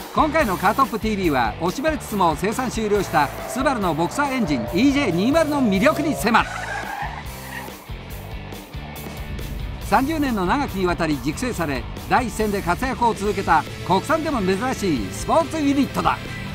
今回のカートップ TV は惜しまれつつも生産終了したスバルのボクサーエンジン EJ20 の魅力に迫る。30年の長きにわたり熟成され、第一線で活躍を続けた国産でも珍しいスポーツユニットだ。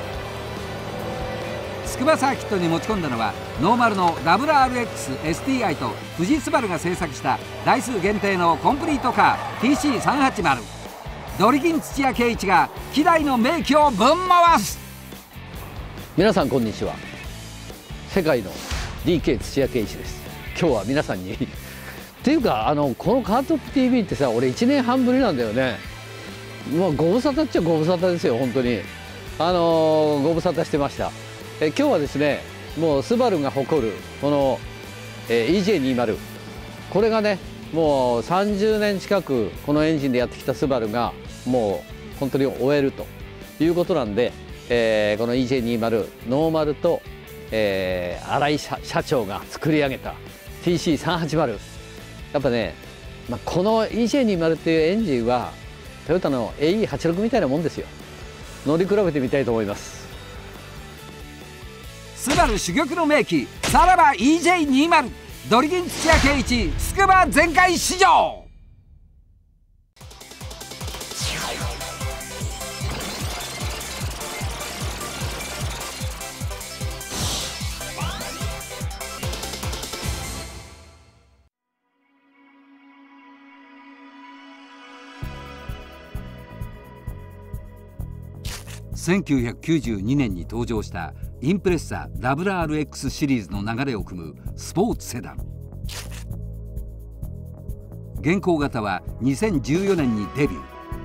筑波サーキットに持ち込んだのはノーマルの WRX-STI と富士スバルが製作した台数限定のコンプリートカー TC380。ドリキン土屋圭一が希代の名機をぶん回す。 皆さんこんにちは。世界の DK 土屋圭一です。今日は皆さんにっていうかこのカートップ TV ってさ、俺1年半ぶりなんだよね。まあご無沙汰っちゃご無沙汰ですよ、本当に。ご無沙汰してました。今日はですね、もうスバルが誇るこの、EJ20、これがねもう30年近くこのエンジンでやってきたスバルがもう本当に終えるということなんで、この EJ20 ノーマルと、新井社長が作り上げた TC380、やっぱね、この EJ20 っていうエンジンはトヨタの AE86 みたいなもんですよ。乗り比べてみたいと思います。 スバル珠玉の名機、さらば EJ20 ドリキン土屋圭一筑波全開市場。1992年に登場したインプレッサ WRX シリーズの流れを組むスポーツセダン。現行型は2014年にデビュー。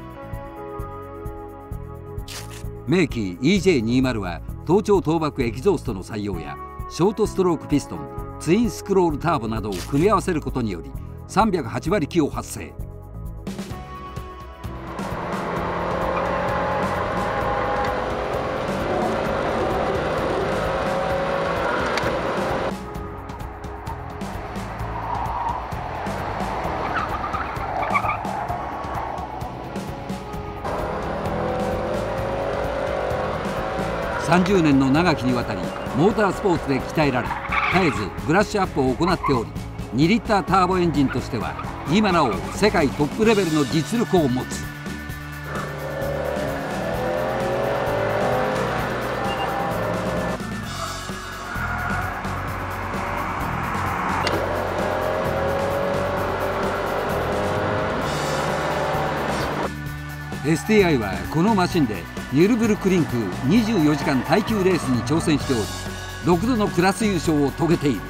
名機 EJ20 は頭頂倒爆エキゾーストの採用やショートストロークピストン、ツインスクロールターボなどを組み合わせることにより308馬力を発生。30年の長きにわたりモータースポーツで鍛えられ、絶えずブラッシュアップを行っており、2リッターターボエンジンとしては今なお世界トップレベルの実力を持つ。STI はこのマシンでニュルブルクリンク24時間耐久レースに挑戦しており、6度のクラス優勝を遂げている。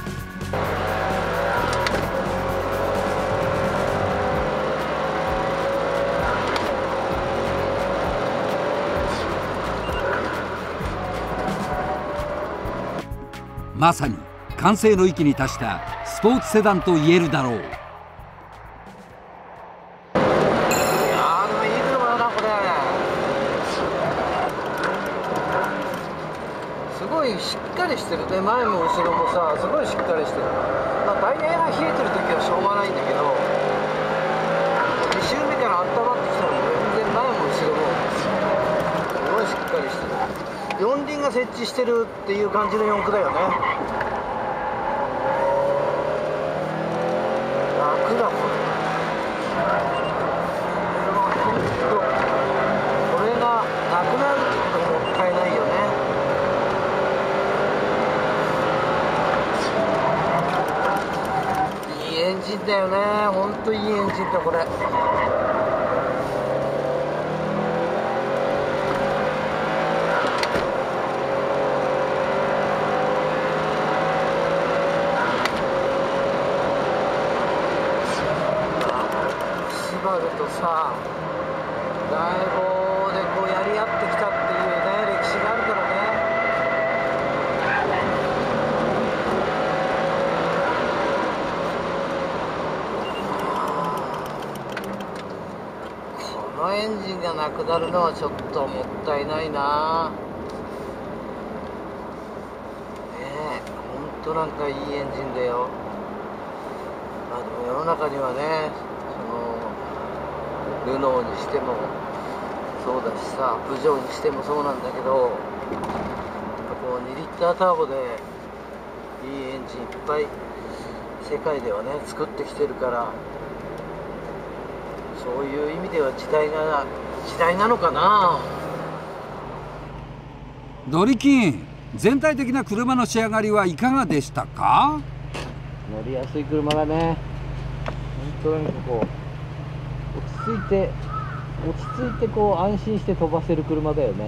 まさに完成の域に達したスポーツセダンと言えるだろう。 しっかりしてるね。前も後ろもさ、すごいしっかりしてる。タイヤが冷えてる時はしょうがないんだけど、2周目から温まってきたので全然前も後ろもすごいしっかりしてる。四輪が設置してるっていう感じの四駆だよね。楽だこれ。これがなくなるってことがもったいないよね。エンジンだよね。ほんといいエンジンだこれ。スバルとさ、大坊でこうやり合ってきたっていうね、歴史があるからね。このエンジンがなくなるのはちょっともったいないな。ねえ、ほんとなんかいいエンジンだよ。でも世の中にはね、ルノーにしてもそうだしさ、プジョーにしてもそうなんだけど、こう2リッターターボでいいエンジンいっぱい世界ではね作ってきてるから、そういう意味では時代なのかな。 ドリキン、全体的な車の仕上がりはいかがでしたか？ 乗りやすい車だね。本当にこう落ち着いてこう安心して飛ばせる車だよね。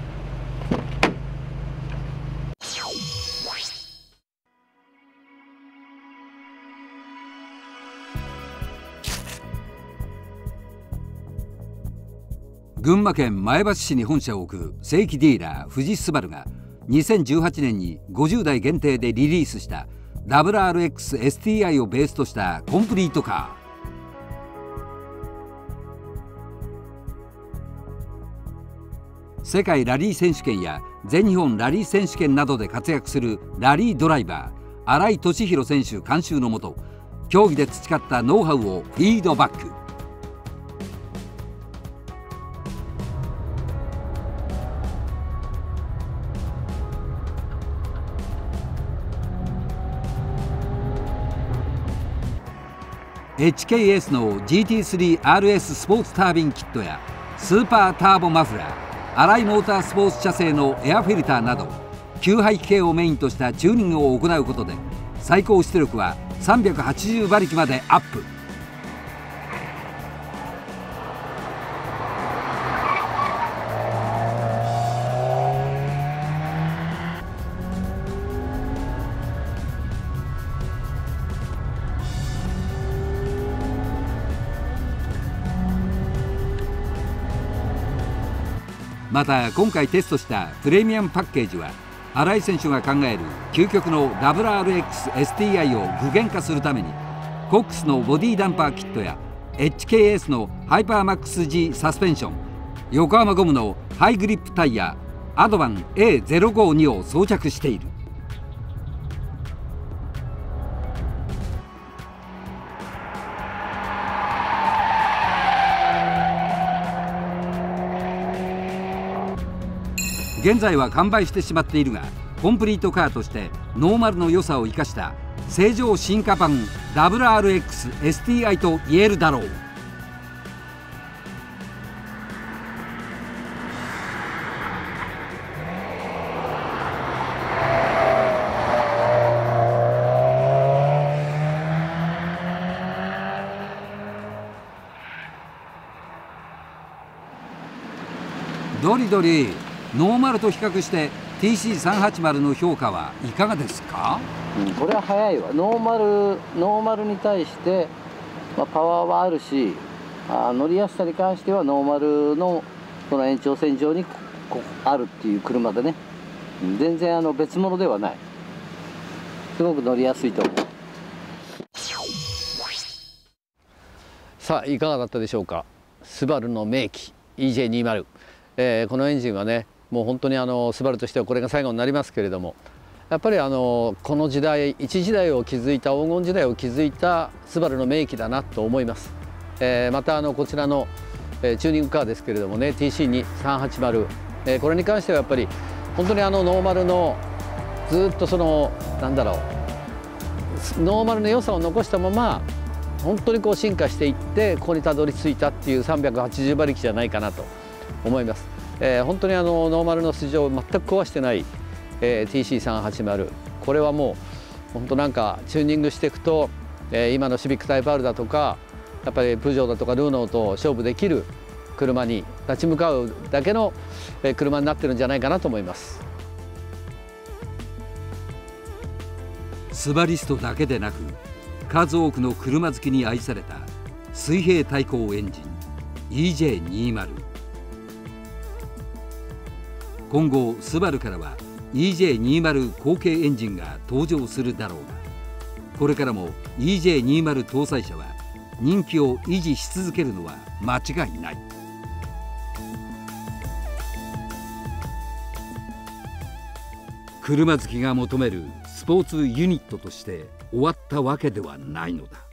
群馬県前橋市に本社を置く正規ディーラー富士スバルが2018年に50台限定でリリースした WRX-STI をベースとしたコンプリートカー。世界ラリー選手権や全日本ラリー選手権などで活躍するラリードライバー新井俊弘選手監修のもと、競技で培ったノウハウをフィードバック。HKS の GT3RS スポーツタービンキットやスーパーターボマフラー、アライモータースポーツ社製のエアフィルターなど吸排気系をメインとしたチューニングを行うことで最高出力は380馬力までアップ。また今回テストしたプレミアムパッケージは新井選手が考える究極の WRX-STI を具現化するためにコックスのボディダンパーキットや HKS のハイパーマックス G サスペンション、横浜ゴムのハイグリップタイヤアドバン A052 を装着している。現在は完売してしまっているが、コンプリートカーとしてノーマルの良さを生かした正常進化版 WRX-STI と言えるだろう。ドリドリ、ノーマルと比較して TC380 の評価はいかがですか？ これは早いわ。ノーマルに対して、パワーはあるし、乗りやすさに関してはノーマルのその延長線上にあるっていう車でね、全然別物ではない。すごく乗りやすいと思う。さあいかがだったでしょうか。スバルの名機 EJ20、このエンジンはね、もう本当にスバルとしてはこれが最後になりますけれども、やっぱりこの時代、一時代を築いた、黄金時代を築いたスバルの名機だなと思います。またこちらの、チューニングカーですけれどもね、 TC380、これに関してはやっぱり本当にノーマルのずっとなんだろう、ノーマルの良さを残したまま本当にこう進化していってここにたどり着いたっていう380馬力じゃないかなと思います。本当にノーマルの素性を全く壊してない、TC380、これはもう本当なんかチューニングしていくと、今のシビックタイプ R だとかやっぱりプジョーだとかルーノーと勝負できる車に立ち向かうだけの車になってるんじゃないかなと思います。 スバリストだけでなく数多くの車好きに愛された水平対向エンジン EJ20。今後スバルからは EJ20 後継エンジンが登場するだろうが、これからも EJ20 搭載車は人気を維持し続けるのは間違いない。車好きが求めるスポーツユニットとして終わったわけではないのだ。